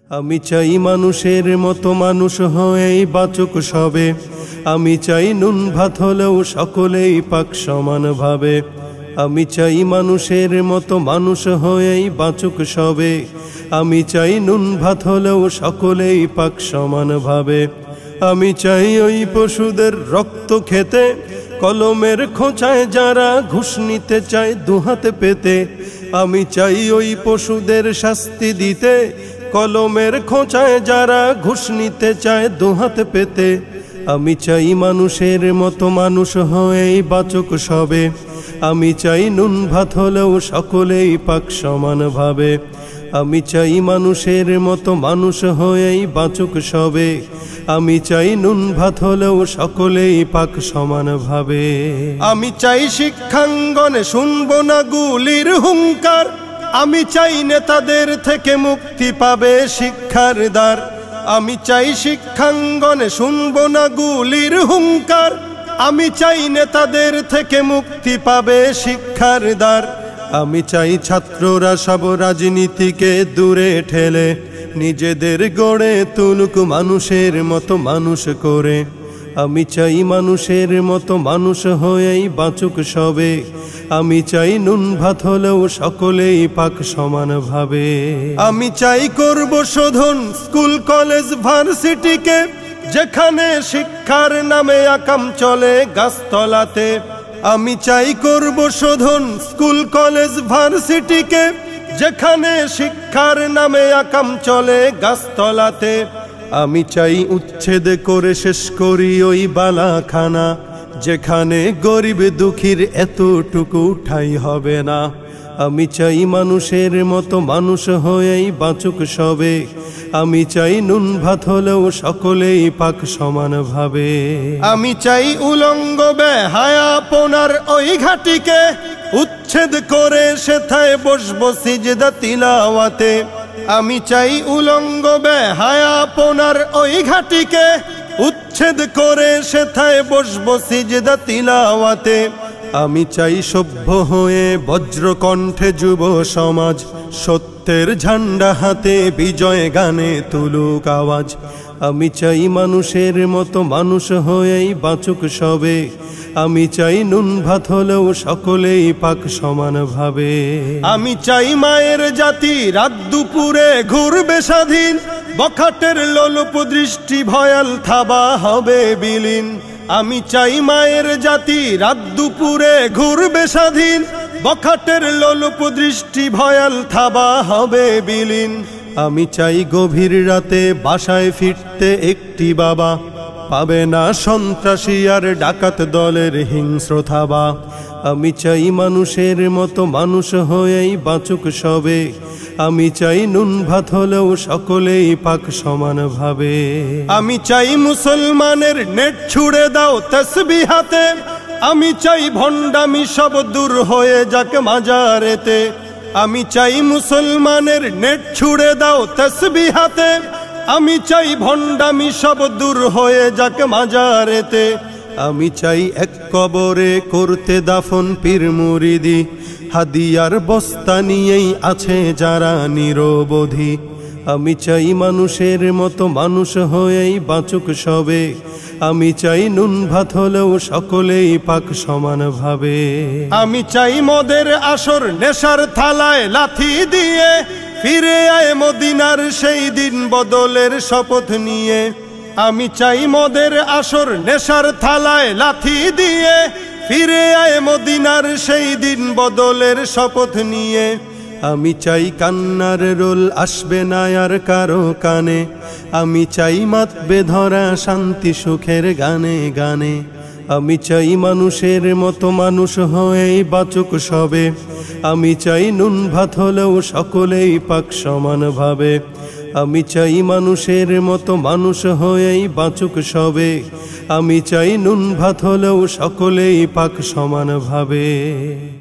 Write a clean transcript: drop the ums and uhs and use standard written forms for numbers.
আমি চাই মানুষের মতো মানুষ হয়েই বাঁচুক সবে। আমি চাই নুন ভাত হলেও সকলেই পাক সমানভাবে। আমি চাই মানুষের মতো মানুষ হয়েই বাঁচুক সবে। আমি চাই নুন ভাত হলেও সকলেই পাক সমানভাবে। আমি চাই ওই পশুদের রক্ত খেতে, কলমের খোঁচায় যারা ঘুষ নিতে চায় দুহাতে পেতে। আমি চাই ওই পশুদের শাস্তি দিতে, কলমের খোঁচায় যারা ঘুষ নিতে চায় দুহাতে পেতে। আমি চাই মানুষের মতো মানুষ হয়েই বাঁচুক সবে। আমি চাই নুন ভাত হলেও সকলেই পাক সমানভাবে। আমি চাই মানুষের মতো মানুষ হয়েই বাঁচুক সবে। আমি চাই নুন ভাত হলেও সকলেই পাক সমানভাবে। আমি চাই শিক্ষাঙ্গনে শুনবো না গুলির হুঙ্কার। আমি চাই নেতাদের থেকে মুক্তি পাবে শিক্ষার দ্বার। আমি চাই শিক্ষাঙ্গনে শুনবো না গুলির হুঙ্কার। আমি চাই নেতাদের থেকে মুক্তি পাবে শিক্ষার দ্বার। আমি চাই ছাত্ররা সব রাজনীতিকে দূরে ঠেলে নিজেদের গড়ে তুলুক মানুষের মতো মানুষ করে। আমি চাই মানুষের মতো মানুষ হয়েই বাঁচুক সবে। আমি চাই নুন ভাত হলেও সকলেই পাক সমানভাবে। আমি চাই করব শোধন স্কুল কলেজ ভার্সিটিকে, যেখানে শিক্ষার নামে আকাম চলে গাছতলাতে। আমি চাই করব শোধন স্কুল কলেজ ভার্সিটিকে, যেখানে শিক্ষার নামে আকাম চলে গাছতলাতে। আমি চাই উচ্ছেদ করে শেষ করি ওই বালাখানা, যেখানে গরিব দুঃখীর এতটুকু ঠাঁই হবে না। আমি চাই মানুষের মতো মানুষ হয়েই বাঁচুক সবে। আমি চাই নুন ভাত হলেও সকলেই পাক সমানভাবে। আমি চাই উলঙ্গ বেহায়াপনার ওই ঘাটিকে উচ্ছেদ করে সেথায় বসবো সিজদা তিলাওয়াতে। আমি চাই উলঙ্গ বেহায়াপনার ওই ঘাটিকে উচ্ছেদ করে সেথায় বসবো সিজদা তিলাওয়াতে। আমি চাই সভ্য হয়ে বজ্রকণ্ঠে যুব সমাজ সত্যের ঝান্ডা হাতে বিজয় গানে তুলুক আওয়াজ। আমি চাই মানুষের মতো মানুষ হয়েই বাঁচুক সবে। আমি চাই নুন ভাত হলেও সকলেই পাক সমানভাবে। আমি চাই মায়ের জাতি রাত দুপুরে ঘুরবে স্বাধীন, বখাটের লোলুপ দৃষ্টি ভয়াল থাবা হবে বিলীন। আমি চাই মায়ের জাতি রাত দুপুরে ঘুরবে স্বাধীন, বখাটের লোলুপ দৃষ্টি ভয়াল থাবা হবে বিলীন। আমি চাই গভীর রাতে বাসায় ফিরতে একটি বাবা পাবে না সন্ত্রাসী আর ডাকাত দলের হিংস্র থাবা। আমি চাই মানুষের মতো মানুষ হয়েই বাঁচুক সবে। আমি চাই নুন ভাত হলেও সকলেই পাক সমানভাবে। আমি চাই মুসলমানের নেট ছুড়ে দাও তসবিহ হাতে। আমি চাই ভণ্ডামি সব দূর হয়ে যাক মাজারেতে। আমি চাই মুসলমানের নেট ছুড়ে দাও তসবিহ হাতে। আমি চাই ভণ্ডামি সব দূর হয়ে যাক মাজারেতে। আমি চাই এক কবরে করতে দাফন পীর মুরিদি, হাদিয়ার বস্তা নিয়েই আছে যারা নিরবধি। আমি চাই মানুষের মতো মানুষ হয়েই বাঁচুক সবে। আমি চাই নুন ভাত হলেও সকলেই পাক সমানভাবে। আমি চাই মদের আসর নেশার থালায় লাথি দিয়ে ফিরে আয় মদিনার সেই দিন বদলের শপথ নিয়ে। আমি চাই মদের আসর নেশার থালায় লাথি দিয়ে ফিরে আয় মদিনার সেই দিন বদলের শপথ নিয়ে। আমি চাই কান্নার রোল আসবে না আর কারো কানে। আমি চাই মাতবে ধরা শান্তি সুখের গানে গানে। আমি চাই মানুষের মতো মানুষ হয়েই বাঁচুক সবে। আমি চাই নুন ভাত হলেও সকলেই পাক সমানভাবে। আমি চাই মানুষের মতো মানুষ হয়েই বাঁচুক সবে। আমি চাই নুন ভাত হলেও সকলেই পাক সমানভাবে।